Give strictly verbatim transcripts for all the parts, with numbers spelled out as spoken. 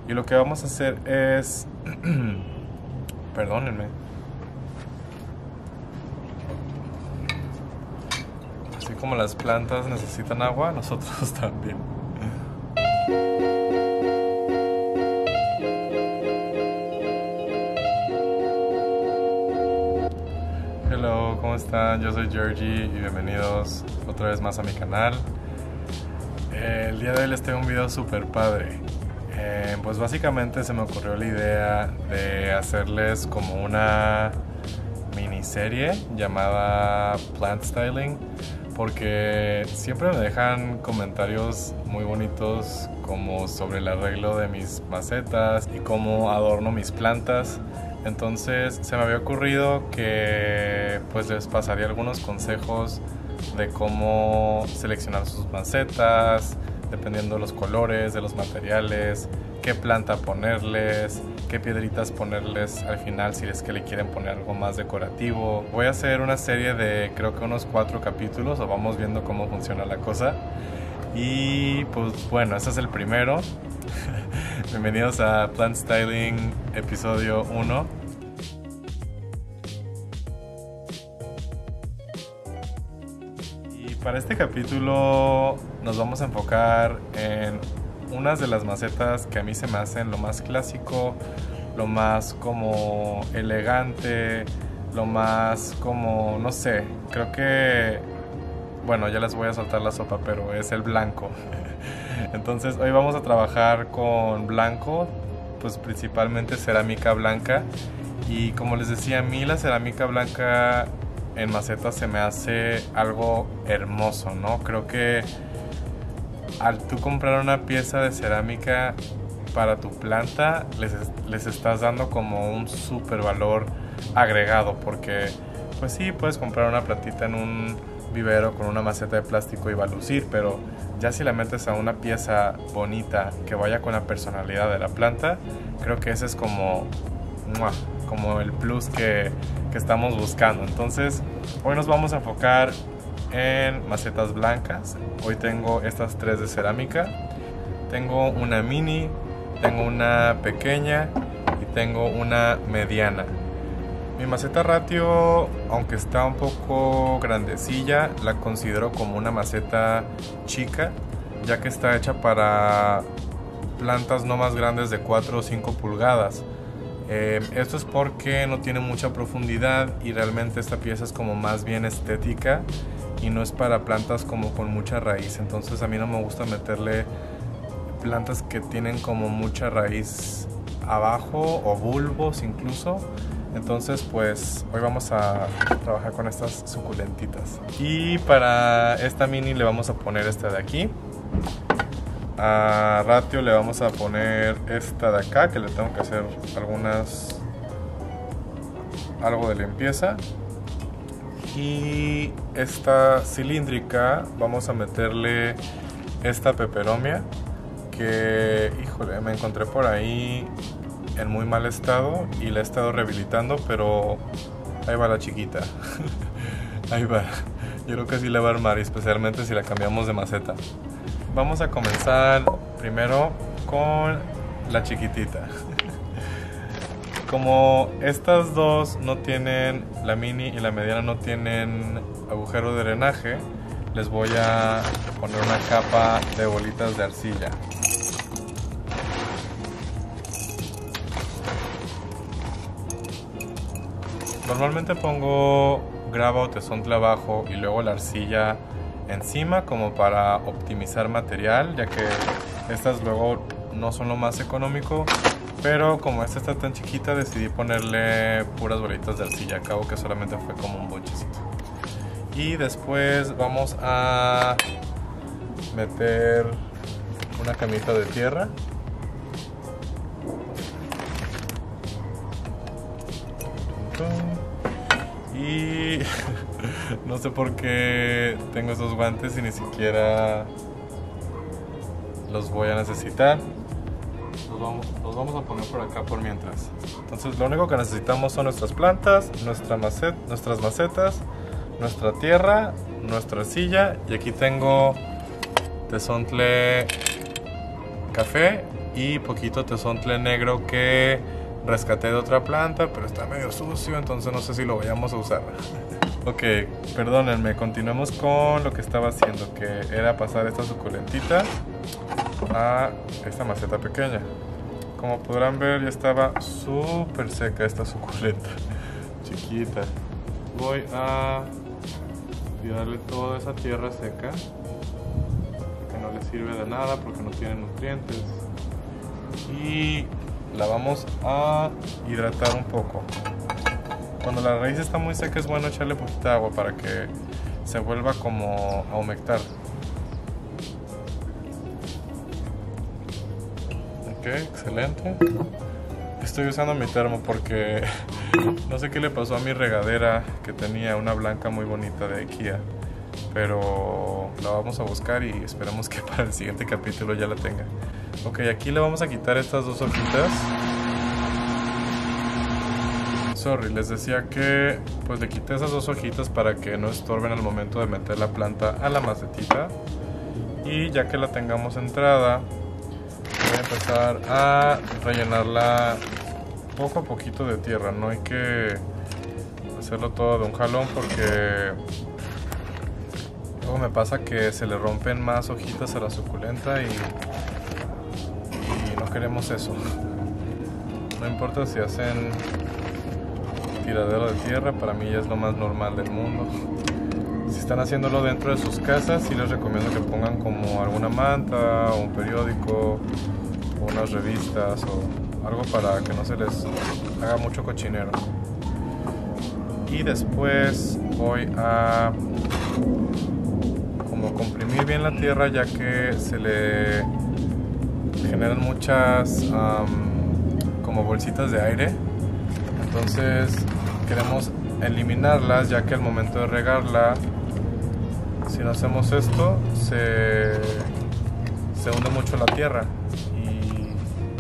Y lo que vamos a hacer es... Perdónenme. Así como las plantas necesitan agua, nosotros también. Hello, ¿cómo están? Yo soy Georgie y bienvenidos otra vez más a mi canal. Eh, el día de hoy les tengo un video super padre. Eh, pues básicamente se me ocurrió la idea de hacerles como una miniserie llamada Plant Styling, porque siempre me dejan comentarios muy bonitos como sobre el arreglo de mis macetas y cómo adorno mis plantas. Entonces se me había ocurrido que pues les pasaría algunos consejos de cómo seleccionar sus macetas, dependiendo de los colores, de los materiales, qué planta ponerles, qué piedritas ponerles al final si es que le quieren poner algo más decorativo. Voy a hacer una serie de creo que unos cuatro capítulos, o vamos viendo cómo funciona la cosa. Y pues bueno, este es el primero. Bienvenidos a Plant Styling episodio uno. Y para este capítulo nos vamos a enfocar en unas de las macetas que a mí se me hacen lo más clásico, lo más como elegante, lo más como, no sé, creo que, bueno, ya les voy a soltar la sopa, pero es el blanco. Entonces hoy vamos a trabajar con blanco, pues principalmente cerámica blanca. Y como les decía, a mí la cerámica blanca en macetas se me hace algo hermoso, ¿no? Creo que al tú comprar una pieza de cerámica para tu planta, les, les estás dando como un súper valor agregado, porque pues sí, puedes comprar una plantita en un vivero con una maceta de plástico y va a lucir, pero ya si la metes a una pieza bonita que vaya con la personalidad de la planta, creo que ese es como, ¡mua!, como el plus que, que estamos buscando. Entonces hoy nos vamos a enfocar en macetas blancas. Hoy tengo estas tres de cerámica. Tengo una mini, tengo una pequeña y tengo una mediana. Mi maceta ratio, aunque está un poco grandecilla, la considero como una maceta chica, ya que está hecha para plantas no más grandes de cuatro o cinco pulgadas. Eh, esto es porque no tiene mucha profundidad y realmente esta pieza es como más bien estética y no es para plantas como con mucha raíz. Entonces a mí no me gusta meterle plantas que tienen como mucha raíz abajo o bulbos incluso. Entonces pues hoy vamos a trabajar con estas suculentitas. Y para esta mini le vamos a poner esta de aquí. A ratio le vamos a poner esta de acá, que le tengo que hacer algunas algo de limpieza. Y esta cilíndrica vamos a meterle esta peperomia, que híjole, me encontré por ahí en muy mal estado y la he estado rehabilitando, pero ahí va la chiquita. Ahí va. Yo creo que sí la va a armar, especialmente si la cambiamos de maceta. Vamos a comenzar primero con la chiquitita. Como estas dos no tienen, la mini y la mediana no tienen agujero de drenaje, les voy a poner una capa de bolitas de arcilla. Normalmente pongo grava o tezontle abajo y luego la arcilla encima como para optimizar material, ya que estas luego no son lo más económico, pero como esta está tan chiquita decidí ponerle puras bolitas de arcilla, acabo que solamente fue como un bonchecito. Y después vamos a meter una camita de tierra. Y no sé por qué tengo estos guantes y ni siquiera los voy a necesitar. Los vamos, los vamos a poner por acá por mientras. Entonces lo único que necesitamos son nuestras plantas, nuestra macet, nuestras macetas, nuestra tierra, nuestra arcilla. Y aquí tengo tezontle café y poquito tezontle negro que rescaté de otra planta, pero está medio sucio, entonces no sé si lo vayamos a usar. Ok, perdónenme, continuemos con lo que estaba haciendo, que era pasar esta suculentita a esta maceta pequeña. Como podrán ver, ya estaba súper seca esta suculenta, chiquita. Voy a tirarle toda esa tierra seca, que no le sirve de nada porque no tiene nutrientes. Y la vamos a hidratar un poco. Cuando la raíz está muy seca es bueno echarle poquita agua para que se vuelva como a humectar. Ok, excelente. Estoy usando mi termo porque no sé qué le pasó a mi regadera, que tenía una blanca muy bonita de Kia, pero la vamos a buscar y esperamos que para el siguiente capítulo ya la tenga. Ok, aquí le vamos a quitar estas dos hojitas. Sorry, les decía que pues le quité esas dos hojitas para que no estorben al momento de meter la planta a la macetita. Y ya que la tengamos entrada, voy a empezar a rellenarla poco a poquito de tierra. No hay que hacerlo todo de un jalón porque luego me pasa que se le rompen más hojitas a la suculenta y, y no queremos eso. No importa si hacen tiradero de tierra, para mí ya es lo más normal del mundo. Si están haciéndolo dentro de sus casas, sí les recomiendo que pongan como alguna manta o un periódico o unas revistas o algo para que no se les haga mucho cochinero. Y después voy a como comprimir bien la tierra, ya que se le generan muchas um, como bolsitas de aire. Entonces queremos eliminarlas, ya que al momento de regarla, si no hacemos esto, se, se hunde mucho la tierra y,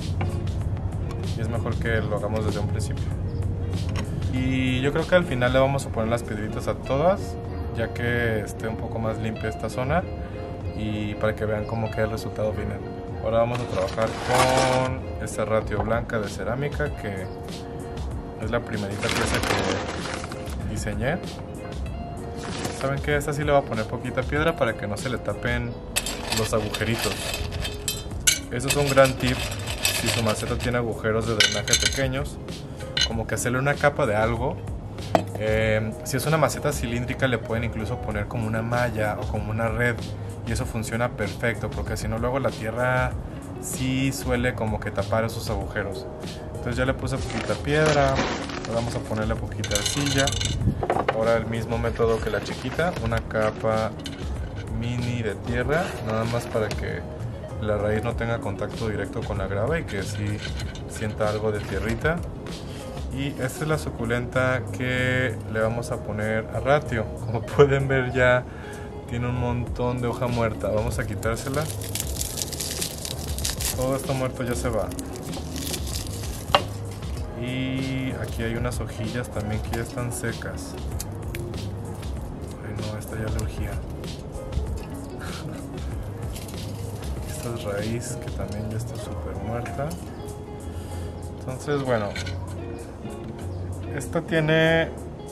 y es mejor que lo hagamos desde un principio. Y yo creo que al final le vamos a poner las piedritas a todas, ya que esté un poco más limpia esta zona y para que vean cómo queda el resultado final. Ahora vamos a trabajar con esta ratio blanca de cerámica, que es la primerita pieza que diseñé. Saben que esta sí le voy a poner poquita piedra para que no se le tapen los agujeritos. Eso es un gran tip si su maceta tiene agujeros de drenaje pequeños, como que hacerle una capa de algo. Eh, si es una maceta cilíndrica le pueden incluso poner como una malla o como una red y eso funciona perfecto, porque si no luego la tierra sí suele como que tapar esos agujeros. Entonces ya le puse poquita piedra, vamos a ponerle poquita arcilla. Ahora el mismo método que la chiquita, una capa mini de tierra, nada más para que la raíz no tenga contacto directo con la grava y que sí sienta algo de tierrita. Y esta es la suculenta que le vamos a poner a ratio. Como pueden ver, ya tiene un montón de hoja muerta. Vamos a quitársela. Todo esto muerto ya se va. Y aquí hay unas hojillas también que ya están secas. Ay no, esta ya le urgía. Esta es raíz que también ya está súper muerta. Entonces bueno, esta tiene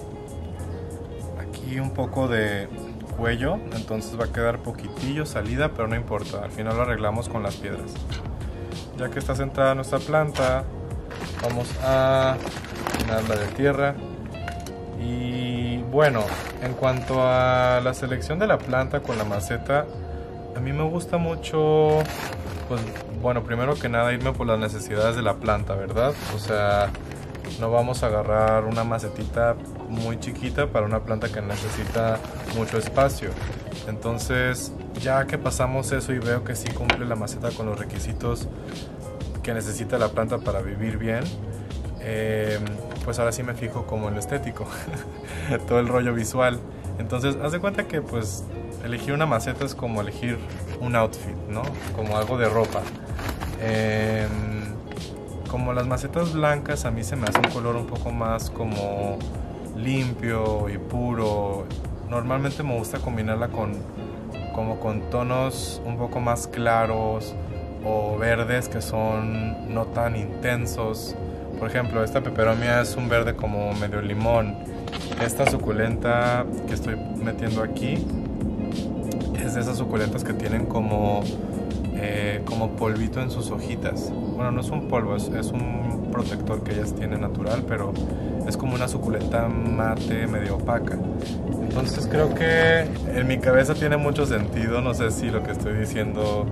aquí un poco de cuello, entonces va a quedar poquitillo salida, pero no importa, al final lo arreglamos con las piedras. Ya que está centrada nuestra planta, vamos a llenarla de tierra. Y bueno, en cuanto a la selección de la planta con la maceta, a mí me gusta mucho, pues bueno, primero que nada irme por las necesidades de la planta, ¿verdad? O sea, no vamos a agarrar una macetita muy chiquita para una planta que necesita mucho espacio. Entonces, ya que pasamos eso y veo que sí cumple la maceta con los requisitos que necesita la planta para vivir bien, eh, pues ahora sí me fijo como en lo estético, todo el rollo visual. Entonces, haz de cuenta que pues elegir una maceta es como elegir un outfit, ¿no? Como algo de ropa. Eh, como las macetas blancas a mí se me hace un color un poco más como limpio y puro. Normalmente me gusta combinarla con como con tonos un poco más claros o verdes que son no tan intensos. Por ejemplo, esta peperomia es un verde como medio limón. Esta suculenta que estoy metiendo aquí es de esas suculentas que tienen como, eh, como polvito en sus hojitas. Bueno, no es un polvo, es, es un protector que ellas tienen natural, pero es como una suculenta mate medio opaca. Entonces creo que en mi cabeza tiene mucho sentido. No sé si lo que estoy diciendo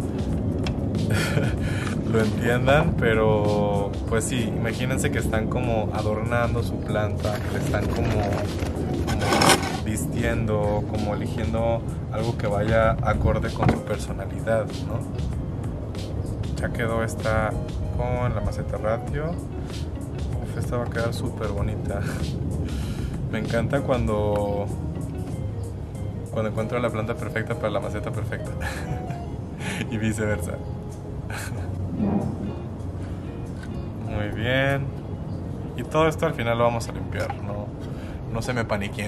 lo entiendan, pero pues sí, imagínense que están como adornando su planta, que le están como, como vistiendo, como eligiendo algo que vaya acorde con su personalidad, ¿no? Ya quedó esta con la maceta ratio. Uf, esta va a quedar súper bonita. Me encanta cuando cuando encuentro la planta perfecta para la maceta perfecta y viceversa. Muy bien. Y todo esto al final lo vamos a limpiar, no, no se me paniquen.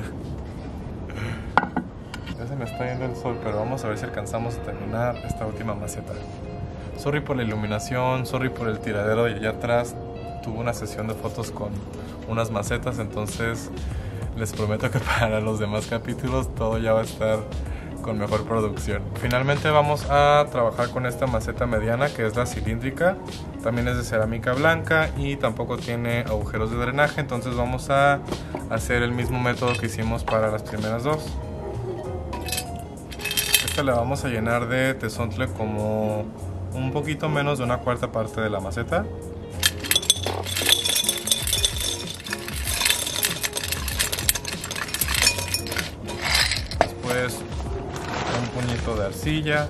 Ya se me está yendo el sol, pero vamos a ver si alcanzamos a terminar esta última maceta. Sorry por la iluminación, sorry por el tiradero de allá atrás. Tuve una sesión de fotos con unas macetas, entonces les prometo que para los demás capítulos todo ya va a estar con mejor producción. Finalmente vamos a trabajar con esta maceta mediana, que es la cilíndrica. También es de cerámica blanca y tampoco tiene agujeros de drenaje, entonces vamos a hacer el mismo método que hicimos para las primeras dos. Esta la vamos a llenar de tezontle como un poquito menos de una cuarta parte de la maceta. Después un puñito de arcilla.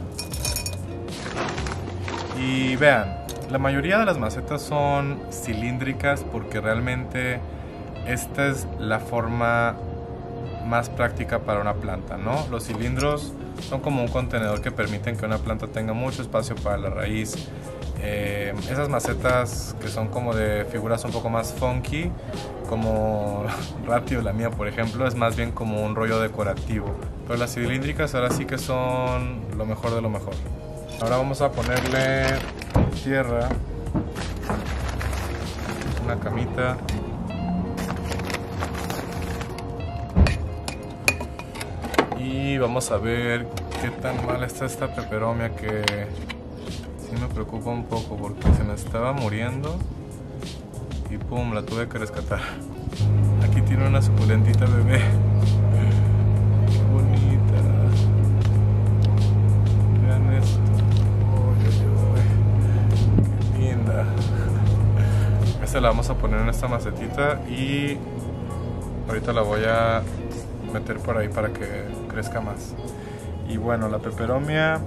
Y vean, la mayoría de las macetas son cilíndricas porque realmente esta es la forma más práctica para una planta, ¿no? Los cilindros son como un contenedor que permiten que una planta tenga mucho espacio para la raíz. Eh, esas macetas que son como de figuras un poco más funky, como Ratio, la mía por ejemplo, es más bien como un rollo decorativo. Pero las cilíndricas ahora sí que son lo mejor de lo mejor. Ahora vamos a ponerle tierra, una camita. Y vamos a ver qué tan mal está esta peperomia, que sí me preocupa un poco porque se me estaba muriendo y pum, la tuve que rescatar. Aquí tiene una suculentita bebé. Qué bonita. Vean esto. Uy, uy, uy. Qué linda. Esta la vamos a poner en esta macetita y ahorita la voy a meter por ahí para que crezca más. Y bueno, la peperomia,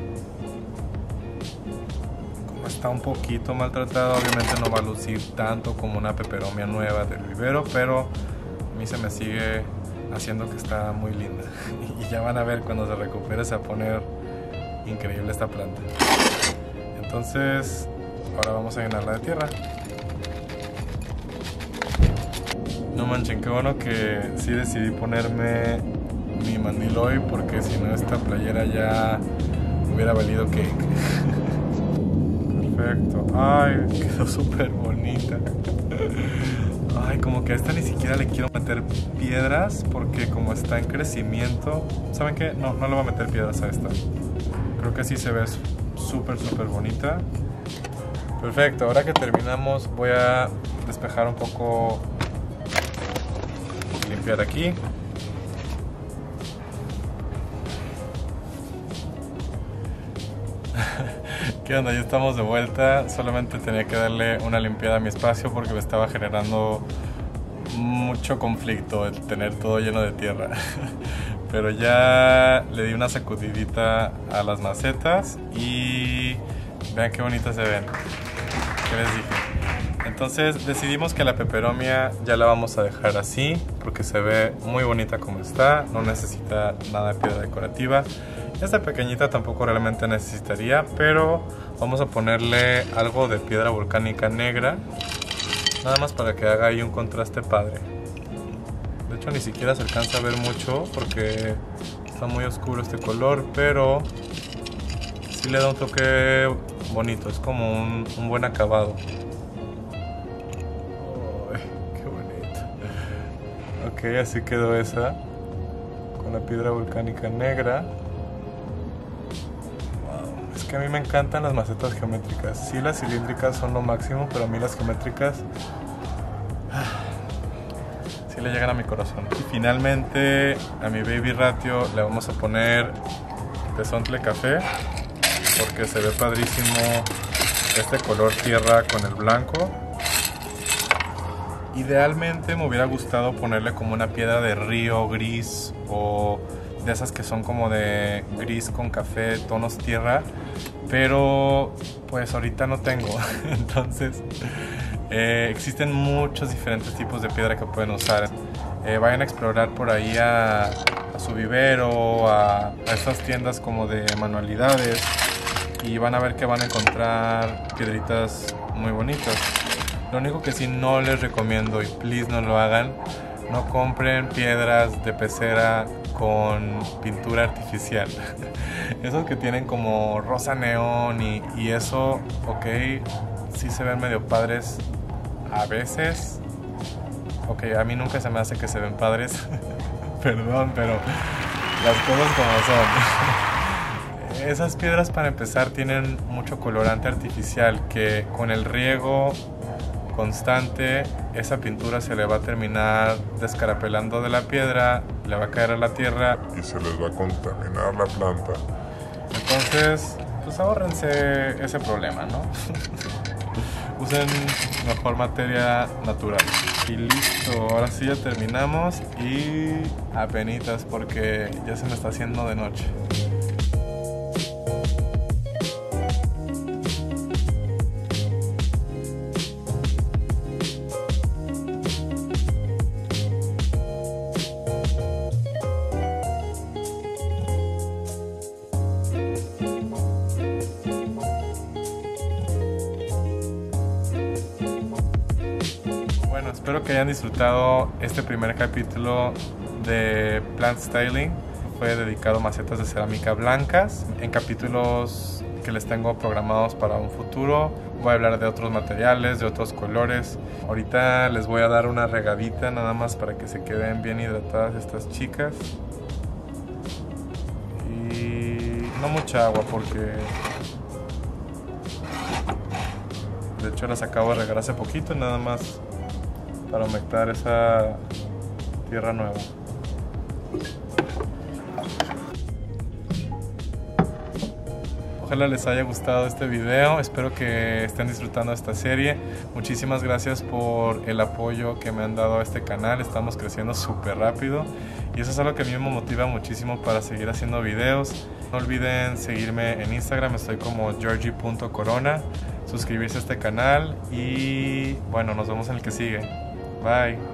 como está un poquito maltratada, obviamente no va a lucir tanto como una peperomia nueva del vivero, pero a mí se me sigue haciendo que está muy linda. Y ya van a ver cuando se recupere, se va a poner increíble esta planta. Entonces ahora vamos a llenarla de tierra. No manchen, qué bueno que sí decidí ponerme mi mandil hoy, porque si no esta playera ya hubiera valido cake. Perfecto. Ay, quedó súper bonita. Ay, como que a esta ni siquiera le quiero meter piedras porque como está en crecimiento. ¿Saben qué? No, no le voy a meter piedras a esta. Creo que así se ve súper, súper bonita. Perfecto, ahora que terminamos voy a despejar un poco, limpiar aquí. ¿Qué onda? Ya estamos de vuelta. Solamente tenía que darle una limpiada a mi espacio porque me estaba generando mucho conflicto el tener todo lleno de tierra. Pero ya le di una sacudidita a las macetas y vean qué bonitas se ven. ¿Qué les dije? Entonces decidimos que la peperomia ya la vamos a dejar así porque se ve muy bonita como está, no necesita nada de piedra decorativa. Esta pequeñita tampoco realmente necesitaría, pero vamos a ponerle algo de piedra volcánica negra, nada más para que haga ahí un contraste padre. De hecho ni siquiera se alcanza a ver mucho porque está muy oscuro este color, pero sí le da un toque bonito, es como un, un buen acabado. Ay, qué bonito. Ok, así quedó esa, con la piedra volcánica negra. Wow, es que a mí me encantan las macetas geométricas. Sí, las cilíndricas son lo máximo, pero a mí las geométricas sí le llegan a mi corazón. Y finalmente a mi baby ratio le vamos a poner tezontle café, porque se ve padrísimo este color tierra con el blanco. Idealmente me hubiera gustado ponerle como una piedra de río gris, o de esas que son como de gris con café, tonos tierra, pero pues ahorita no tengo. Entonces eh, existen muchos diferentes tipos de piedra que pueden usar. Eh, vayan a explorar por ahí a, a su vivero, a, a estas tiendas como de manualidades, y van a ver que van a encontrar piedritas muy bonitas. Lo único que sí no les recomiendo, y please no lo hagan, no compren piedras de pecera con pintura artificial. Esos que tienen como rosa neón y, y eso, ok, sí se ven medio padres a veces. Ok, a mí nunca se me hace que se ven padres. Perdón, pero las cosas como son. Esas piedras, para empezar, tienen mucho colorante artificial que con el riego constante esa pintura se le va a terminar descarapelando de la piedra, le va a caer a la tierra y se les va a contaminar la planta. Entonces, pues ahórrense ese problema, ¿no? Usen mejor materia natural. Y listo, ahora sí ya terminamos, y apenitas porque ya se me está haciendo de noche. Bueno, espero que hayan disfrutado este primer capítulo de Plant Styling. Fue dedicado a macetas de cerámica blancas. En capítulos que les tengo programados para un futuro voy a hablar de otros materiales, de otros colores. Ahorita les voy a dar una regadita nada más para que se queden bien hidratadas estas chicas. Y no mucha agua porque de hecho las acabo de regar hace poquito, nada más para humectar esa tierra nueva. Ojalá les haya gustado este video, espero que estén disfrutando esta serie. Muchísimas gracias por el apoyo que me han dado a este canal, estamos creciendo súper rápido y eso es algo que a mí me motiva muchísimo para seguir haciendo videos. No olviden seguirme en Instagram, estoy como georgie punto corona, suscribirse a este canal y bueno, nos vemos en el que sigue. Bye.